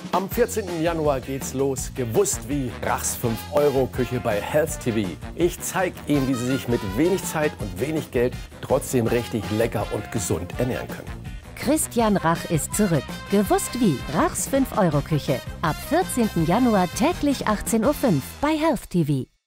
Am 14. Januar geht's los. Gewusst wie Rachs 5-Euro-Küche bei Health TV. Ich zeige Ihnen, wie Sie sich mit wenig Zeit und wenig Geld trotzdem richtig lecker und gesund ernähren können. Christian Rach ist zurück. Gewusst wie Rachs 5-Euro-Küche. Ab 14. Januar täglich 18:05 Uhr bei Health TV.